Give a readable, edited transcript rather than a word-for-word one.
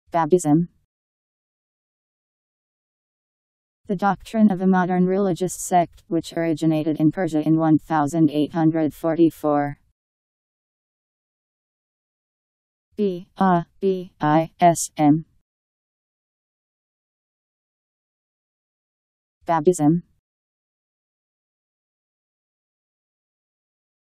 Babism. The doctrine of a modern religious sect, which originated in Persia in 1844. Babism.